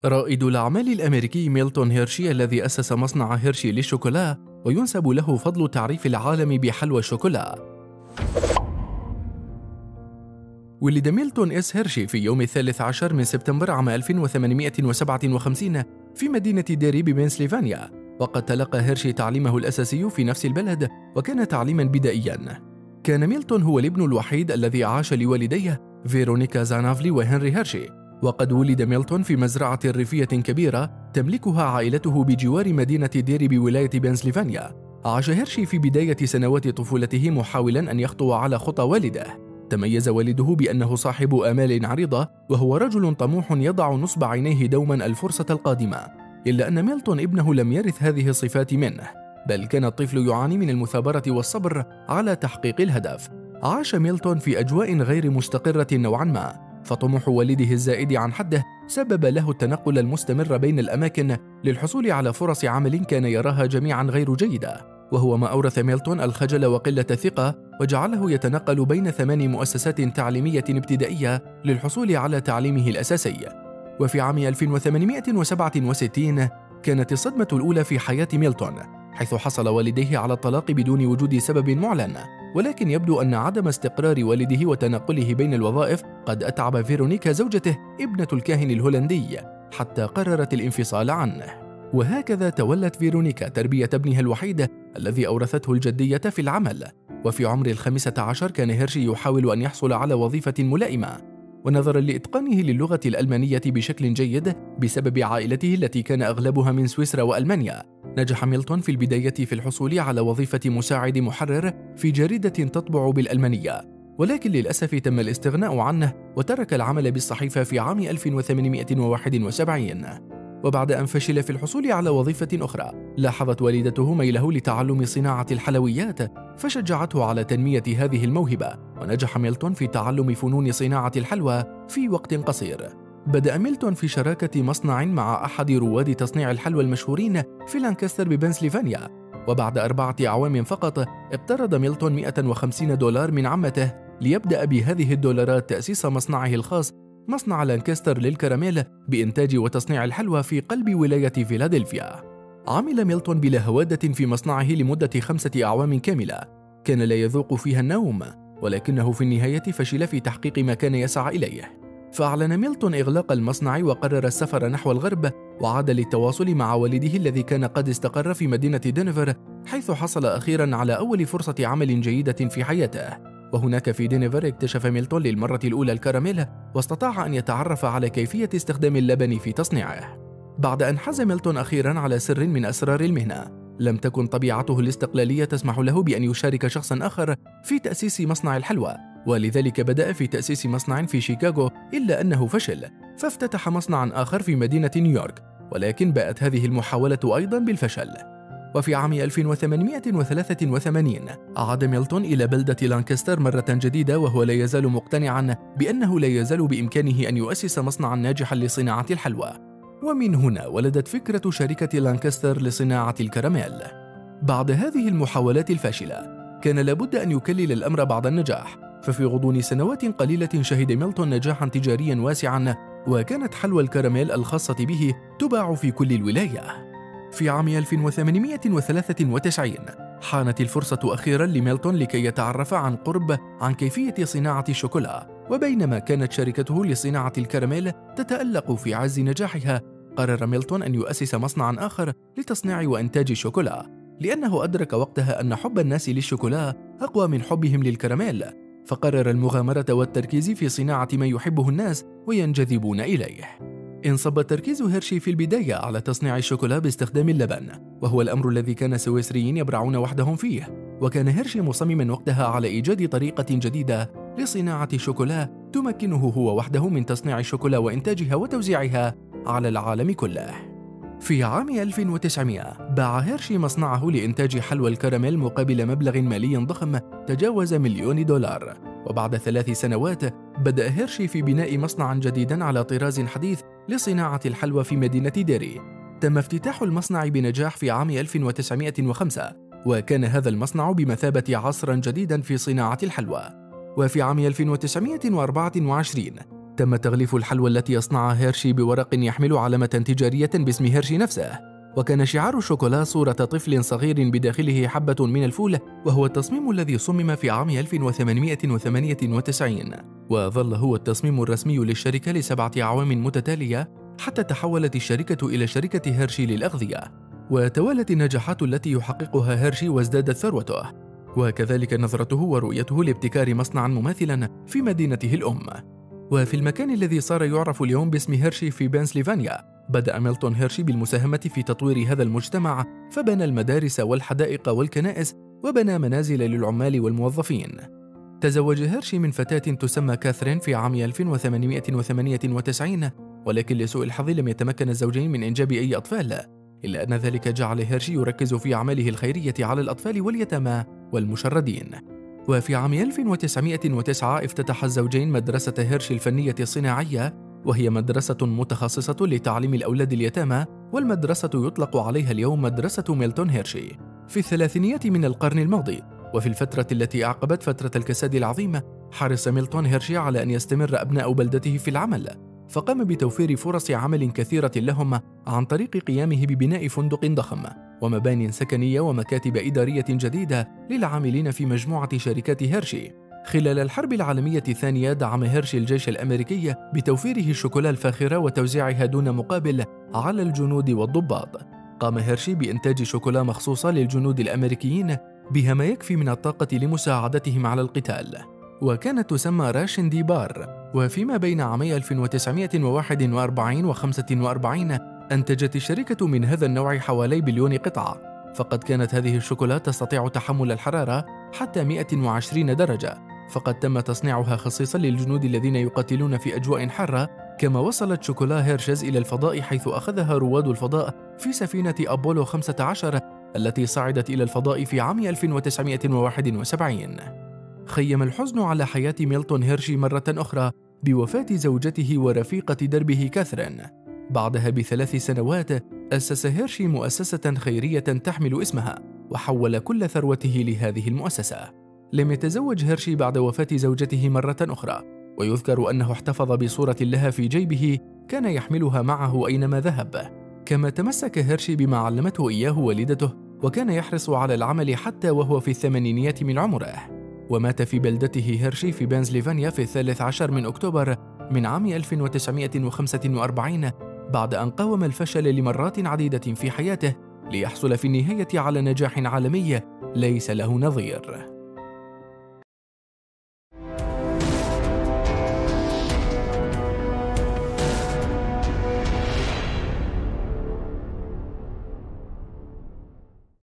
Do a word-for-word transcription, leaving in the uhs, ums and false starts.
رائد الأعمال الأمريكي ميلتون هيرشي الذي أسس مصنع هيرشي للشوكولا وينسب له فضل تعريف العالم بحلوى الشوكولا. ولد ميلتون إس هيرشي في يوم الثالث عشر من سبتمبر عام ألف وثمانمائة وسبعة وخمسين في مدينة ديري ببنسلفانيا، وقد تلقى هيرشي تعليمه الأساسي في نفس البلد وكان تعليما بدائيا. كان ميلتون هو الابن الوحيد الذي عاش لوالديه فيرونيكا زانافلي وهنري هيرشي، وقد ولد ميلتون في مزرعة ريفية كبيرة تملكها عائلته بجوار مدينة ديري بولاية بنسلفانيا. عاش هيرشي في بداية سنوات طفولته محاولا أن يخطو على خطى والده. تميز والده بأنه صاحب آمال عريضة وهو رجل طموح يضع نصب عينيه دوما الفرصة القادمة، إلا أن ميلتون ابنه لم يرث هذه الصفات منه، بل كان الطفل يعاني من المثابرة والصبر على تحقيق الهدف. عاش ميلتون في أجواء غير مستقرة نوعا ما، فطموح والده الزائد عن حده سبب له التنقل المستمر بين الأماكن للحصول على فرص عمل كان يراها جميعا غير جيدة، وهو ما أورث ميلتون الخجل وقلة الثقة وجعله يتنقل بين ثمان مؤسسات تعليمية ابتدائية للحصول على تعليمه الأساسي. وفي عام ألف وثمانمائة وسبعة وستين كانت الصدمة الأولى في حياة ميلتون، حيث حصل والديه على الطلاق بدون وجود سبب معلن، ولكن يبدو أن عدم استقرار والده وتنقله بين الوظائف قد أتعب فيرونيكا زوجته ابنة الكاهن الهولندي حتى قررت الانفصال عنه. وهكذا تولت فيرونيكا تربية ابنها الوحيد الذي أورثته الجدية في العمل. وفي عمر الخامسة عشر كان هيرشي يحاول أن يحصل على وظيفة ملائمة، ونظرا لإتقانه للغة الألمانية بشكل جيد بسبب عائلته التي كان أغلبها من سويسرا وألمانيا، نجح ميلتون في البداية في الحصول على وظيفة مساعد محرر في جريدة تطبع بالألمانية، ولكن للأسف تم الاستغناء عنه وترك العمل بالصحيفة في عام ألف وثمانمائة وواحد وسبعين. وبعد أن فشل في الحصول على وظيفة أخرى، لاحظت والدته ميله لتعلم صناعة الحلويات فشجعته على تنمية هذه الموهبة، ونجح ميلتون في تعلم فنون صناعة الحلوى في وقت قصير. بدأ ميلتون في شراكة مصنع مع أحد رواد تصنيع الحلوى المشهورين في لانكستر ببنسلفانيا، وبعد أربعة أعوام فقط اقترض ميلتون مئة وخمسين دولار من عمته ليبدأ بهذه الدولارات تأسيس مصنعه الخاص، مصنع لانكستر للكراميل بإنتاج وتصنيع الحلوى في قلب ولاية فيلادلفيا. عمل ميلتون بلا هوادة في مصنعه لمدة خمسة أعوام كاملة، كان لا يذوق فيها النوم، ولكنه في النهاية فشل في تحقيق ما كان يسعى إليه. فأعلن ميلتون إغلاق المصنع وقرر السفر نحو الغرب، وعاد للتواصل مع والده الذي كان قد استقر في مدينة دنفر، حيث حصل أخيرا على أول فرصة عمل جيدة في حياته. وهناك في دنفر اكتشف ميلتون للمرة الأولى الكراميل، واستطاع أن يتعرف على كيفية استخدام اللبن في تصنيعه. بعد أن حاز ميلتون أخيرا على سر من أسرار المهنة، لم تكن طبيعته الاستقلالية تسمح له بأن يشارك شخصا آخر في تأسيس مصنع الحلوى، ولذلك بدأ في تأسيس مصنع في شيكاغو، إلا أنه فشل فافتتح مصنعا آخر في مدينة نيويورك، ولكن باءت هذه المحاولة أيضا بالفشل. وفي عام ألف وثمانمائة وثلاثة وثمانين عاد ميلتون إلى بلدة لانكستر مرة جديدة، وهو لا يزال مقتنعا بأنه لا يزال بإمكانه أن يؤسس مصنعا ناجحا لصناعة الحلوى. ومن هنا ولدت فكرة شركة لانكستر لصناعة الكراميل. بعد هذه المحاولات الفاشلة كان لابد أن يكلل الأمر بعض النجاح، ففي غضون سنوات قليلة شهد ميلتون نجاحا تجاريا واسعا، وكانت حلوى الكراميل الخاصة به تباع في كل الولاية. في عام ألف وثمانمائة وثلاثة وتسعين حانت الفرصة أخيرا لميلتون لكي يتعرف عن قرب عن كيفية صناعة الشوكولا، وبينما كانت شركته لصناعة الكراميل تتألق في عز نجاحها، قرر ميلتون أن يؤسس مصنعا آخر لتصنيع وإنتاج الشوكولا، لأنه أدرك وقتها أن حب الناس للشوكولا أقوى من حبهم للكراميل، فقرر المغامرة والتركيز في صناعة ما يحبه الناس وينجذبون إليه. انصب تركيز هيرشي في البداية على تصنيع الشوكولا باستخدام اللبن، وهو الأمر الذي كان السويسريين يبرعون وحدهم فيه، وكان هيرشي مصمما وقتها على إيجاد طريقة جديدة لصناعة الشوكولا تمكنه هو وحده من تصنيع الشوكولا وإنتاجها وتوزيعها على العالم كله. في عام ألف وتسعمائة باع هيرشي مصنعه لإنتاج حلوى الكراميل مقابل مبلغ مالي ضخم تجاوز مليون دولار، وبعد ثلاث سنوات بدأ هيرشي في بناء مصنع جديد على طراز حديث لصناعة الحلوى في مدينة ديري. تم افتتاح المصنع بنجاح في عام ألف وتسعمائة وخمسة، وكان هذا المصنع بمثابة عصرا جديدا في صناعة الحلوى. وفي عام ألف وتسعمائة وأربعة وعشرين تم تغليف الحلوى التي يصنعها هيرشي بورق يحمل علامة تجارية باسم هيرشي نفسه، وكان شعار الشوكولا صورة طفل صغير بداخله حبة من الفول، وهو التصميم الذي صمم في عام ألف وثمانمائة وثمانية وتسعين، وظل هو التصميم الرسمي للشركة لسبعة أعوام متتالية حتى تحولت الشركة إلى شركة هيرشي للأغذية، وتوالت النجاحات التي يحققها هيرشي وازدادت ثروته، وكذلك نظرته ورؤيته لابتكار مصنعا مماثلا في مدينته الأم. وفي المكان الذي صار يعرف اليوم باسم هيرشي في بنسلفانيا، بدأ ميلتون هيرشي بالمساهمة في تطوير هذا المجتمع، فبنى المدارس والحدائق والكنائس، وبنى منازل للعمال والموظفين. تزوج هيرشي من فتاة تسمى كاثرين في عام ألف وثمانمائة وثمانية وتسعين، ولكن لسوء الحظ لم يتمكن الزوجين من إنجاب أي أطفال، إلا أن ذلك جعل هيرشي يركز في أعماله الخيرية على الأطفال واليتامى والمشردين. وفي عام ألف وتسعمائة وتسعة افتتح الزوجين مدرسة هيرشي الفنية الصناعية، وهي مدرسة متخصصة لتعليم الأولاد اليتامى، والمدرسة يطلق عليها اليوم مدرسة ميلتون هيرشي. في الثلاثينيات من القرن الماضي، وفي الفترة التي أعقبت فترة الكساد العظيمة، حرص ميلتون هيرشي على أن يستمر أبناء بلدته في العمل، فقام بتوفير فرص عمل كثيرة لهم عن طريق قيامه ببناء فندق ضخم ومبانٍ سكنية ومكاتب إدارية جديدة للعاملين في مجموعة شركات هيرشي. خلال الحرب العالمية الثانية دعم هيرشي الجيش الأمريكي بتوفيره الشوكولا الفاخرة وتوزيعها دون مقابل على الجنود والضباط. قام هيرشي بإنتاج شوكولا مخصوصة للجنود الأمريكيين بها ما يكفي من الطاقة لمساعدتهم على القتال، وكانت تسمى راشن دي بار. وفيما بين عامي ألف وتسعمائة وواحد وأربعين وخمسة وأربعين أنتجت الشركة من هذا النوع حوالي بليون قطعة، فقد كانت هذه الشوكولا تستطيع تحمل الحرارة حتى مئة وعشرين درجة، فقد تم تصنيعها خصيصا للجنود الذين يقاتلون في أجواء حارة. كما وصلت شوكولا هيرشيز إلى الفضاء، حيث أخذها رواد الفضاء في سفينة أبولو خمسة عشر التي صعدت إلى الفضاء في عام ألف وتسعمائة وواحد وسبعين. خيم الحزن على حياة ميلتون هيرشي مرة أخرى بوفاة زوجته ورفيقة دربه كاثرين. بعدها بثلاث سنوات أسس هيرشي مؤسسة خيرية تحمل اسمها، وحول كل ثروته لهذه المؤسسة. لم يتزوج هيرشي بعد وفاة زوجته مرة أخرى، ويذكر أنه احتفظ بصورة لها في جيبه كان يحملها معه أينما ذهب. كما تمسك هيرشي بما علمته إياه والدته، وكان يحرص على العمل حتى وهو في الثمانينيات من عمره. ومات في بلدته هيرشي في بنسلفانيا في الثالث عشر من أكتوبر من عام ألف وتسعمائة وخمسة وأربعين، بعد أن قاوم الفشل لمرات عديدة في حياته ليحصل في النهاية على نجاح عالمي ليس له نظير.